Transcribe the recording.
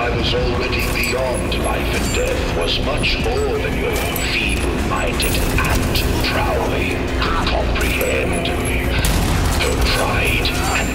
I was already beyond life and death was much more than your feeble-minded ant Trowley could comprehend. Her pride and